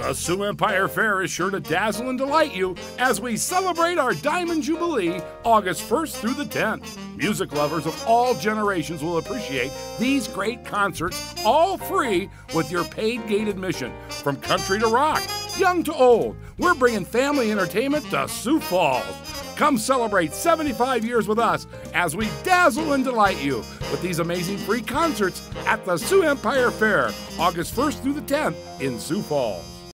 The Sioux Empire Fair is sure to dazzle and delight you as we celebrate our Diamond Jubilee August 1st through the 10th. Music lovers of all generations will appreciate these great concerts, all free with your paid gate admission. From country to rock, young to old, we're bringing family entertainment to Sioux Falls. Come celebrate 75 years with us as we dazzle and delight you with these amazing free concerts at the Sioux Empire Fair, August 1st through the 10th in Sioux Falls.